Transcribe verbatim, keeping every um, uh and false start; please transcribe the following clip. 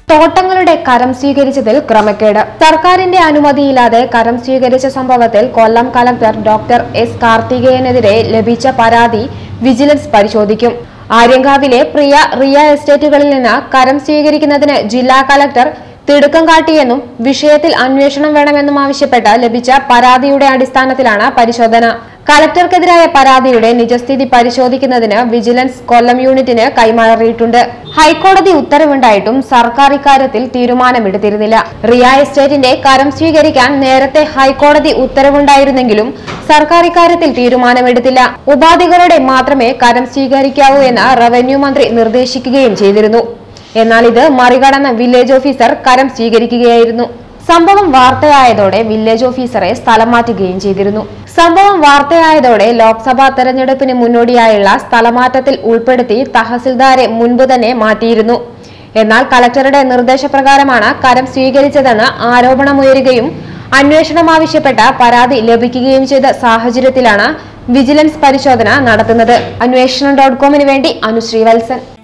തോട്ടങ്ങളുടെ കരം സ്വീകരിച്ചതിൽ ക്രമക്കേട്. സർക്കാരിന്റെ അനുമതിയില്ലാതെ കരം സ്വീകരിച്ച സംഭവത്തിൽ കൊല്ലം കലക്ടർ ഡോക്ടർ എസ് കാർത്തികേയനെതിരെ ലഭിച്ച പരാതി വിജിലൻസ് പരിശോധിക്കും. ആര്യങ്കാവിലെ പ്രിയ റിയ എസ്റ്റേറ്റുകളിൽ നിന്ന് കരം സ്വീകരിക്കുന്നതിന് ജില്ലാ കലക്ടർ തിടുക്കം കാട്ടിയെന്നും വിഷയത്തിൽ അന്വേഷണം വേണമെന്നും ആവശ്യപ്പെട്ട് ലഭിച്ച പരാതിയുടെ അടിസ്ഥാനത്തിലാണ് പരിശോധന. കലക്ടർക്കെതിരായ പരാതിയുടെ നിജസ്ഥിതി പരിശോധിക്കുന്നതിന് വിജിലൻസ് കൊല്ലം യൂണിറ്റിന് കൈമാറിയിട്ടുണ്ട്. ഹൈക്കോടതി ഉത്തരവുണ്ടായിട്ടും സർക്കാർ ഇക്കാര്യത്തിൽ തീരുമാനമെടുത്തിരുന്നില്ല. റിയ എസ്റ്റേറ്റിന്റെ കരം സ്വീകരിക്കാൻ നേരത്തെ ഹൈക്കോടതി ഉത്തരവുണ്ടായിരുന്നെങ്കിലും സർക്കാർ ഇക്കാര്യത്തിൽ തീരുമാനമെടുത്തില്ല. ഉപാധികളുടെ മാത്രമേ കരം സ്വീകരിക്കാവൂ എന്ന് റവന്യൂ മന്ത്രി നിർദ്ദേശിക്കുകയും ചെയ്തിരുന്നു. എന്നാൽ ഇത് മറികടന്ന് വില്ലേജ് ഓഫീസർ കരം സ്വീകരിക്കുകയായിരുന്നു. സംഭവം വാർത്തയായതോടെ വില്ലേജ് ഓഫീസറെ സ്ഥലം മാറ്റുകയും ചെയ്തിരുന്നു. സംഭവം വാർത്തയായതോടെ ലോക്സഭാ തെരഞ്ഞെടുപ്പിന് മുന്നോടിയായുള്ള സ്ഥലമാറ്റത്തിൽ ഉൾപ്പെടുത്തി തഹസിൽദാരെ മുൻപ് തന്നെ മാറ്റിയിരുന്നു. എന്നാൽ കലക്ടറുടെ നിർദ്ദേശപ്രകാരമാണ് കരം സ്വീകരിച്ചതെന്ന് ആരോപണമുയരുകയും അന്വേഷണം ആവശ്യപ്പെട്ട പരാതി ലഭിക്കുകയും ചെയ്ത സാഹചര്യത്തിലാണ് വിജിലൻസ് പരിശോധന നടത്തുന്നത്. അന്വേഷണം ഡോട്ട് കോമിന് വേണ്ടി അനുശ്രീ വത്സൻ.